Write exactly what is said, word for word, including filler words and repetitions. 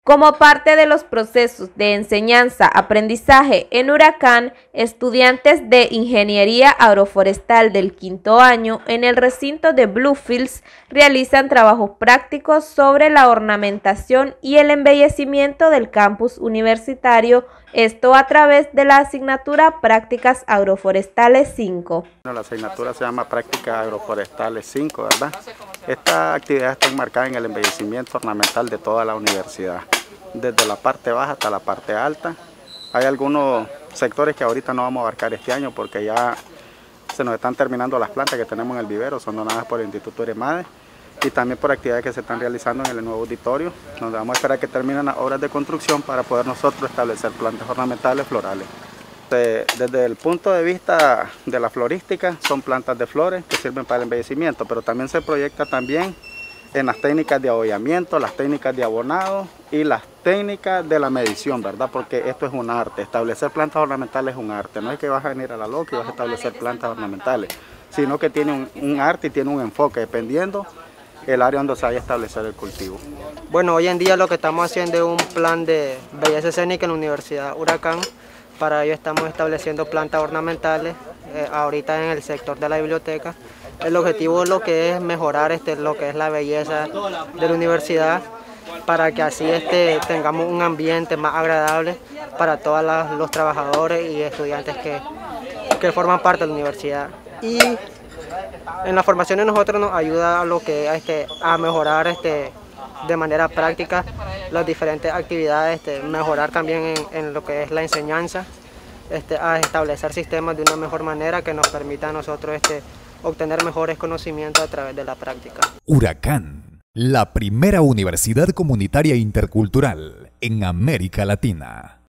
Como parte de los procesos de enseñanza-aprendizaje en Huracán, estudiantes de Ingeniería Agroforestal del quinto año en el recinto de Bluefields realizan trabajos prácticos sobre la ornamentación y el embellecimiento del campus universitario, esto a través de la asignatura Prácticas Agroforestales cinco. La asignatura se llama Prácticas Agroforestales cinco, ¿verdad? Esta actividad está enmarcada en el embellecimiento ornamental de toda la universidad, desde la parte baja hasta la parte alta. Hay algunos sectores que ahorita no vamos a abarcar este año porque ya se nos están terminando las plantas que tenemos en el vivero, son donadas por el Instituto Eremade y también por actividades que se están realizando en el nuevo auditorio, donde vamos a esperar que terminen las obras de construcción para poder nosotros establecer plantas ornamentales florales. De, desde el punto de vista de la florística, son plantas de flores que sirven para el embellecimiento, pero también se proyecta también en las técnicas de abollamiento, las técnicas de abonado y las técnicas de la medición, ¿verdad? Porque esto es un arte, establecer plantas ornamentales es un arte, no es que vas a venir a la loca y vas a establecer plantas ornamentales, sino que tiene un, un arte y tiene un enfoque, dependiendo el área donde se vaya a establecer el cultivo. Bueno, hoy en día lo que estamos haciendo es un plan de belleza escénica en la Universidad Huracán. Para ello estamos estableciendo plantas ornamentales, eh, ahorita en el sector de la biblioteca. El objetivo es lo que es mejorar este, lo que es la belleza de la universidad, para que así este, tengamos un ambiente más agradable para todos las, los trabajadores y estudiantes que, que forman parte de la universidad. Y en la formación de nosotros nos ayuda a, lo que, este, a mejorar este, de manera práctica las diferentes actividades, este, mejorar también en, en lo que es la enseñanza, este, a establecer sistemas de una mejor manera que nos permita a nosotros este, obtener mejores conocimientos a través de la práctica. Huracán, la primera universidad comunitaria intercultural en América Latina.